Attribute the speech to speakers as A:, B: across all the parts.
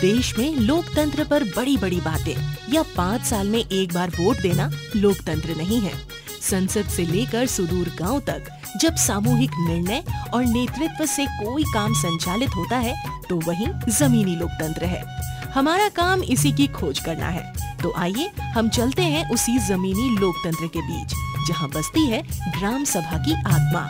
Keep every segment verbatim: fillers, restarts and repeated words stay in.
A: देश में लोकतंत्र पर बड़ी बड़ी बातें या पाँच साल में एक बार वोट देना लोकतंत्र नहीं है। संसद से लेकर सुदूर गांव तक जब सामूहिक निर्णय और नेतृत्व से कोई काम संचालित होता है तो वही जमीनी लोकतंत्र है। हमारा काम इसी की खोज करना है। तो आइए हम चलते हैं उसी जमीनी लोकतंत्र के बीच जहां बसती है ग्राम सभा की आत्मा।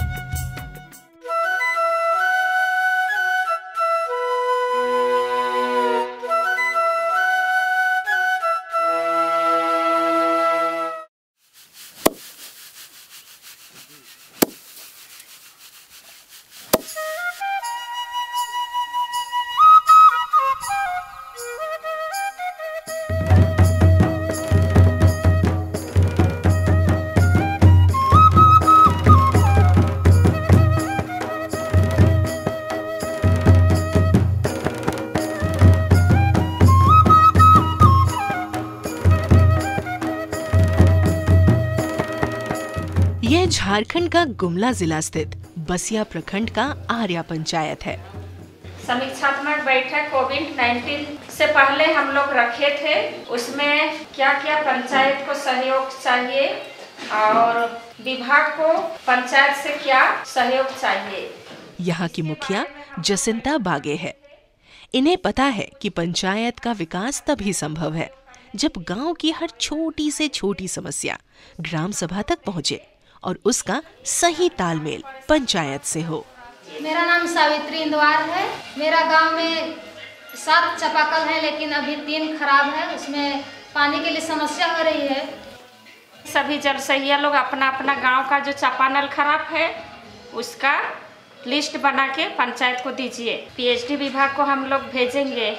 A: यह झारखंड का गुमला जिला स्थित बसिया प्रखंड का आर्या पंचायत है।
B: समीक्षात्मक बैठक कोविड उन्नीस से पहले हम लोग रखे थे। उसमें क्या क्या पंचायत को सहयोग चाहिए और विभाग को पंचायत से क्या सहयोग चाहिए।
A: यहाँ की मुखिया जसिंता बागे है। इन्हें पता है कि पंचायत का विकास तभी संभव है जब गांव की हर छोटी से छोटी समस्या ग्राम सभा तक पहुँचे और उसका सही तालमेल पंचायत से हो।
C: मेरा नाम सावित्री इंदवार है। मेरा गांव में सात चापाकल है लेकिन अभी तीन खराब है। उसमें पानी के लिए समस्या हो रही है।
B: सभी जलसहिया लोग अपना अपना गांव का जो चापानल खराब है उसका लिस्ट बना के पंचायत को दीजिए। पीएचडी विभाग को हम लोग भेजेंगे।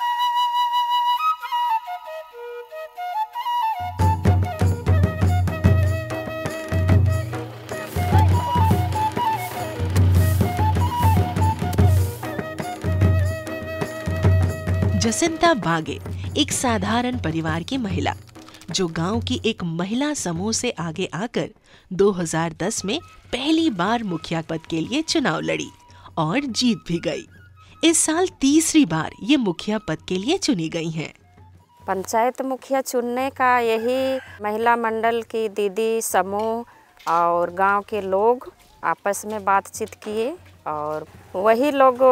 A: जसिंता बागे एक साधारण परिवार की महिला जो गांव की एक महिला समूह से आगे आकर दो हज़ार दस में पहली बार मुखिया पद के लिए चुनाव लड़ी और जीत भी गई। इस साल तीसरी बार ये मुखिया पद के लिए चुनी गई हैं।
B: पंचायत मुखिया चुनने का यही महिला मंडल की दीदी समूह और गांव के लोग आपस में बातचीत किए और वही लोग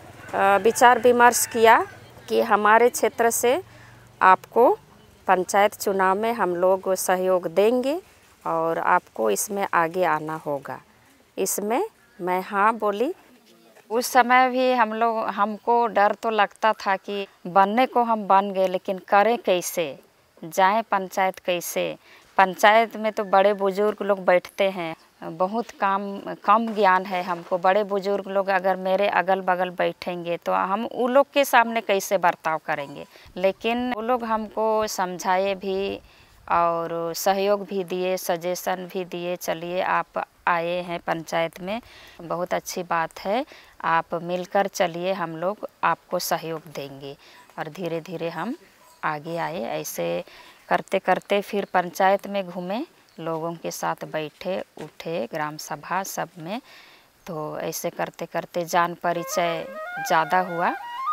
B: विचार विमर्श किया कि हमारे क्षेत्र से आपको पंचायत चुनाव में हम लोग सहयोग देंगे और आपको इसमें आगे आना होगा। इसमें मैं हाँ बोली। उस समय भी हम लोग हमको डर तो लगता था कि बनने को हम बन गए लेकिन करें कैसे, जाएं पंचायत कैसे। पंचायत में तो बड़े बुजुर्ग लोग बैठते हैं, बहुत काम कम ज्ञान है हमको। बड़े बुजुर्ग लोग अगर मेरे अगल बगल बैठेंगे तो हम उन लोग के सामने कैसे बर्ताव करेंगे। लेकिन वो लोग हमको समझाए भी और सहयोग भी दिए, सजेशन भी दिए। चलिए आप आए हैं पंचायत में, बहुत अच्छी बात है, आप मिलकर चलिए, हम लोग आपको सहयोग देंगे। और धीरे धीरे हम आगे आए। ऐसे करते करते फिर पंचायत में घूमे, लोगों के साथ बैठे उठे, ग्राम सभा सब में। तो ऐसे करते करते जान परिचय ज़्यादा हुआ।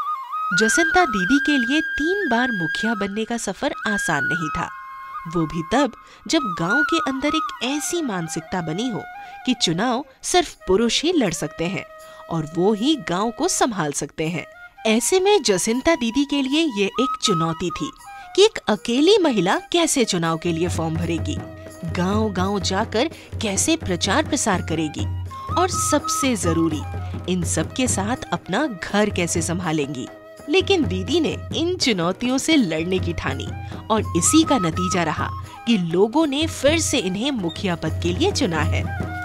A: जसिंता दीदी के लिए तीन बार मुखिया बनने का सफर आसान नहीं था, वो भी तब जब गांव के अंदर एक ऐसी मानसिकता बनी हो कि चुनाव सिर्फ पुरुष ही लड़ सकते हैं और वो ही गांव को संभाल सकते हैं। ऐसे में जसिंता दीदी के लिए ये एक चुनौती थी कि एक अकेली महिला कैसे चुनाव के लिए फॉर्म भरेगी, गांव-गांव जाकर कैसे प्रचार प्रसार करेगी और सबसे जरूरी इन सब के साथ अपना घर कैसे संभालेंगी। लेकिन दीदी ने इन चुनौतियों से लड़ने की ठानी और इसी का नतीजा रहा कि लोगों ने फिर से इन्हें मुखिया पद के लिए चुना है।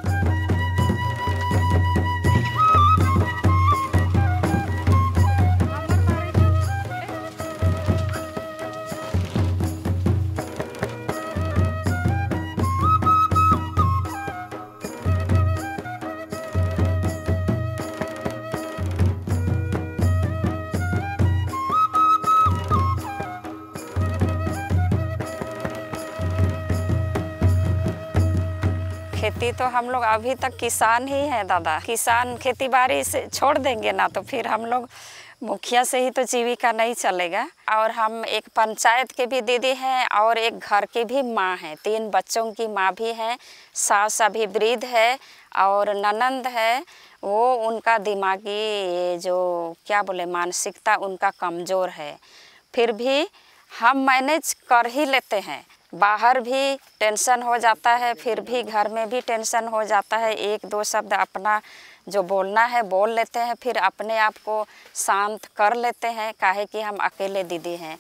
B: खेती तो हम लोग अभी तक किसान ही हैं दादा। किसान खेती बाड़ी से छोड़ देंगे ना तो फिर हम लोग मुखिया से ही तो जीविका नहीं चलेगा। और हम एक पंचायत के भी दीदी हैं और एक घर की भी माँ हैं, तीन बच्चों की माँ भी हैं। सास अभी वृद्ध है और ननंद है, वो उनका दिमागी जो क्या बोले मानसिकता उनका कमज़ोर है। फिर भी हम मैनेज कर ही लेते हैं। बाहर भी टेंशन हो जाता है, फिर भी घर में भी टेंशन हो जाता है। एक दो शब्द अपना जो बोलना है बोल लेते हैं, फिर अपने आप को शांत कर लेते हैं, काहे कि हम अकेले दीदी हैं।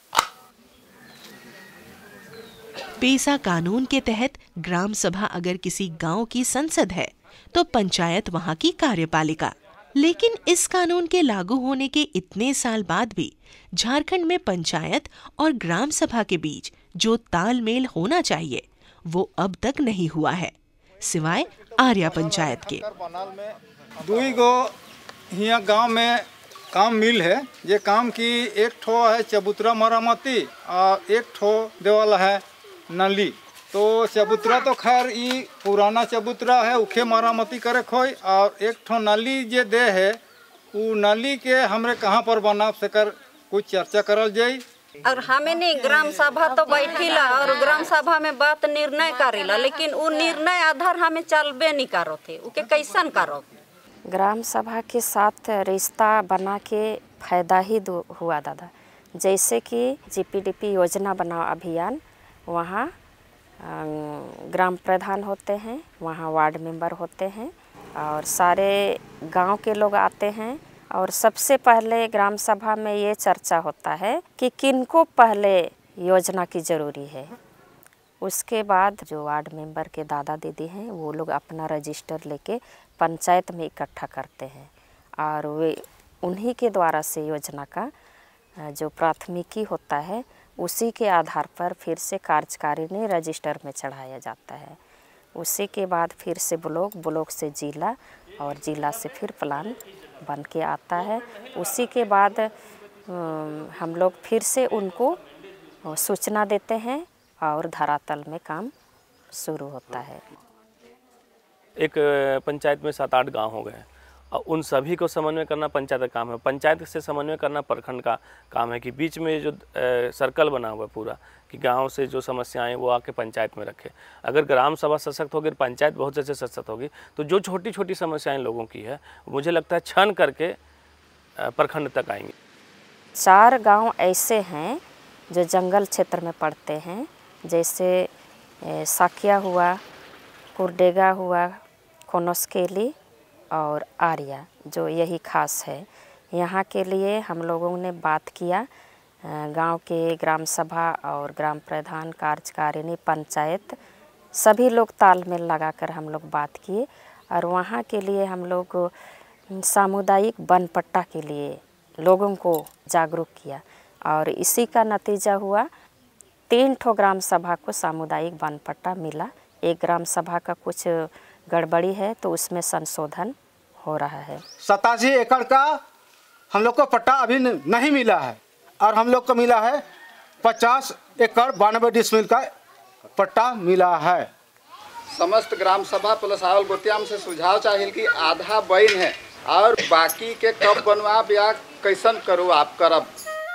A: पेसा कानून के तहत ग्राम सभा अगर किसी गांव की संसद है तो पंचायत वहां की कार्यपालिका। लेकिन इस कानून के लागू होने के इतने साल बाद भी झारखंड में पंचायत और ग्राम सभा के बीच जो तालमेल होना चाहिए वो अब तक नहीं हुआ है, सिवाय आर्या पंचायत के।
D: दुई गो हिया गांव में काम मिल है, ये काम की एक ठो है चबूतरा मरामती और एक ठो देवाला है नली। तो चबूतरा तो खैर ई पुराना चबूतरा है, उखे मरामती करे खोई। और एक ठो नली जे दे है वो नली के हमरे कहाँ पर बना सकर कुछ चर्चा करल जाई।
E: और हमें नहीं ग्राम सभा तो बैठीला और ग्राम सभा में बात निर्णय करेला, लेकिन वो निर्णय आधार हमें चलबे नहीं करो थे, उके कैसन करो।
B: ग्राम सभा के साथ रिश्ता बना के फायदा ही हुआ दादा। जैसे कि जीपीडीपी योजना बनाओ अभियान, वहाँ ग्राम प्रधान होते हैं, वहाँ वार्ड मेंबर होते हैं और सारे गांव के लोग आते हैं। और सबसे पहले ग्राम सभा में ये चर्चा होता है कि किनको पहले योजना की ज़रूरी है। उसके बाद जो वार्ड मेंबर के दादा दीदी हैं वो लोग अपना रजिस्टर लेके पंचायत में इकट्ठा करते हैं और वे उन्हीं के द्वारा से योजना का जो प्राथमिकी होता है उसी के आधार पर फिर से कार्यकारिणी रजिस्टर में चढ़ाया जाता है। उसी के बाद फिर से ब्लॉक, ब्लॉक से जिला और जिला से फिर प्लान बन के आता है। उसी के बाद हम लोग फिर से उनको सूचना देते हैं और धरातल में काम शुरू होता है।
F: एक पंचायत में सात आठ गांव हो गए और उन सभी को समन्वय करना पंचायत का काम है। पंचायत से समन्वय करना प्रखंड का काम है कि बीच में जो सर्कल बना हुआ है पूरा कि गांव से जो समस्याएं वो आके पंचायत में रखे। अगर ग्राम सभा सशक्त होगी, पंचायत बहुत अच्छे से सशक्त होगी, तो जो छोटी छोटी समस्याएं लोगों की है मुझे लगता है क्षण करके प्रखंड तक आएंगे।
B: चार गांव ऐसे हैं जो जंगल क्षेत्र में पड़ते हैं, जैसे साकिया हुआ, कुरडेगा हुआ, कोनोस्केली और आर्या, जो यही खास है। यहाँ के लिए हम लोगों ने बात किया, गांव के ग्राम सभा और ग्राम प्रधान, कार्यकारिणी, पंचायत सभी लोग तालमेल लगाकर हम लोग बात किए और वहाँ के लिए हम लोग सामुदायिक वन पट्टा के लिए लोगों को जागरूक किया और इसी का नतीजा हुआ तीन ठो ग्राम सभा को सामुदायिक वन पट्टा मिला। एक ग्राम सभा का कुछ गड़बड़ी है तो उसमें संशोधन हो रहा है।
G: सतासी एकड़ का हम लोग को पट्टा अभी नहीं मिला है और हम लोग को मिला है पचास एकड़ बानवे डिसमिल का पट्टा मिला है।
H: समस्त ग्राम सभा प्लस आवल गोतियाम से सुझाव चाहिए कि आधा बन है और बाकी के कब बनवा या कैसन करो आप करब।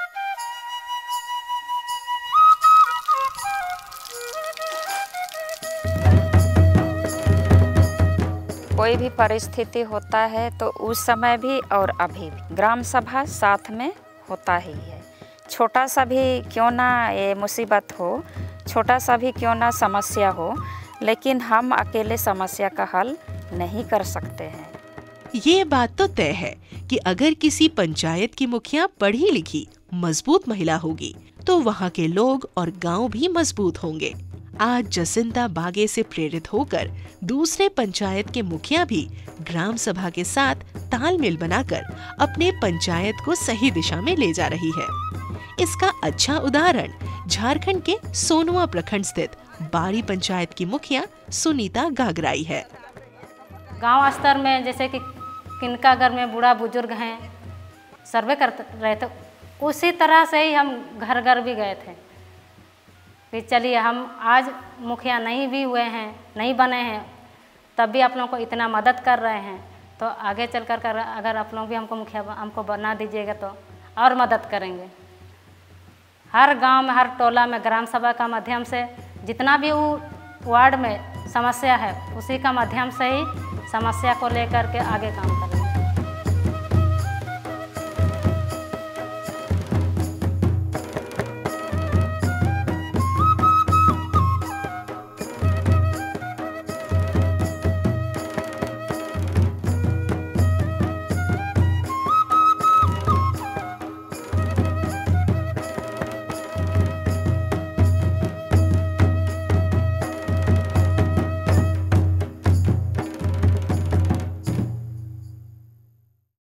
B: कोई भी परिस्थिति होता है तो उस समय भी और अभी भी ग्राम सभा साथ में होता ही है। छोटा सा भी क्यों ना ये मुसीबत हो, छोटा सा भी क्यों ना समस्या हो, लेकिन हम अकेले समस्या का हल नहीं कर सकते हैं।
A: ये बात तो तय है कि अगर किसी पंचायत की मुखिया पढ़ी लिखी मजबूत महिला होगी तो वहाँ के लोग और गांव भी मजबूत होंगे। आज जसिंता बागे से प्रेरित होकर दूसरे पंचायत के मुखिया भी ग्राम सभा के साथ तालमेल बनाकर अपने पंचायत को सही दिशा में ले जा रही है। इसका अच्छा उदाहरण झारखंड के सोनुआ प्रखंड स्थित बाड़ी पंचायत की मुखिया सुनीता गागराई है।
C: गांव स्तर में जैसे कि किनका घर में बूढ़ा बुजुर्ग हैं, सर्वे कर रहे थे, उसी तरह से ही हम घर घर भी गए थे कि चलिए हम आज मुखिया नहीं भी हुए हैं, नहीं बने हैं, तब भी आप लोगों को इतना मदद कर रहे हैं तो आगे चल कर कर अगर आप लोग भी हमको मुखिया हमको बना दीजिएगा तो और मदद करेंगे। हर गांव में, हर टोला में ग्राम सभा का माध्यम से जितना भी वो वार्ड में समस्या है उसी का माध्यम से ही समस्या को लेकर के आगे काम करें।